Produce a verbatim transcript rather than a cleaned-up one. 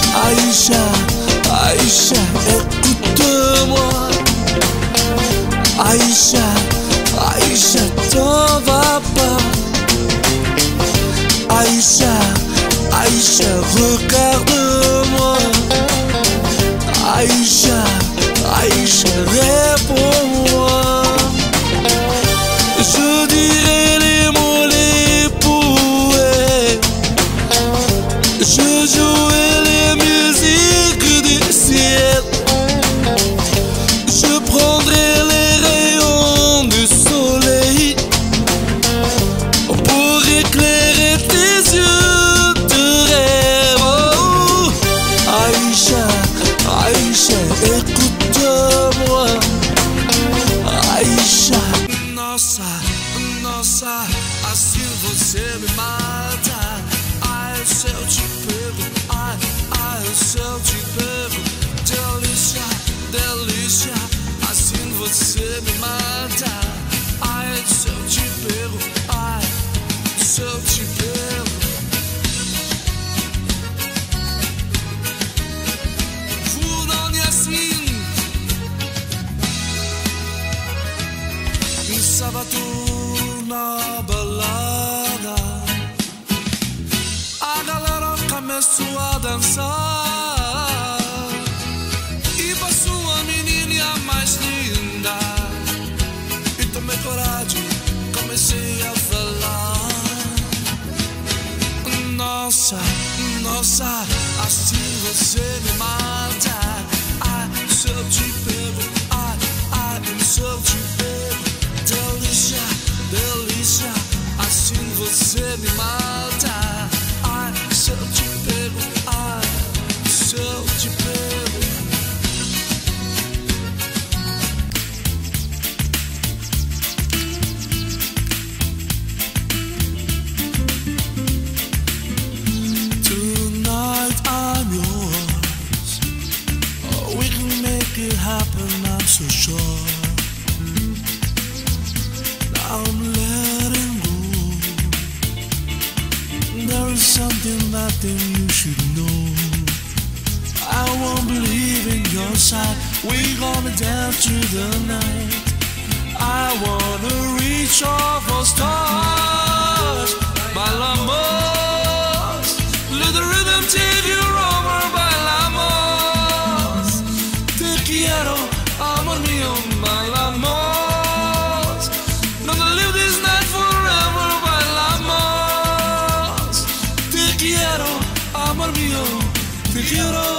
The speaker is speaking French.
Aïcha, Aïcha, écoute-moi. Aïcha, Aïcha, t'en vas pas. Aïcha, Aïcha, regarde-moi. Aïcha, Aïcha, réponds-moi. Je dirai les mots les poètes, je jouerai les musiques du ciel, je prendrai les rayons du soleil pour éclairer tes yeux de rêve. Oh, Aïcha, Aïcha, écoute-moi. Aïcha, nossa, nossa, assim você me mata. Ai, se eu te pego, ai, ai, se eu te pego. Delícia, delícia, assim você me mata. Ai, se eu te pego, ai, se eu te pego. Fudão-me assim. Um sábado na balada, a galera começou a dançar e passou a menina mais linda. E tomei coragem, comecei a falar. Nossa, nossa, assim você me mata. Ai, se eu te pego, ai, ai, se eu te pego. Delícia, delícia, assim você me mata. Ai, se eu te pego, ai, se eu te pego. Tonight I'm yours. Oh, we can make it happen, I'm so sure. I'm letting go. There is something that then you should know. I won't believe in your side. We're gonna dance through the night. I wanna reach all for stars. Bailamos, let the rhythm take you over. Bailamos, te quiero, amor mío. Bailamos. Amor mío, te quiero.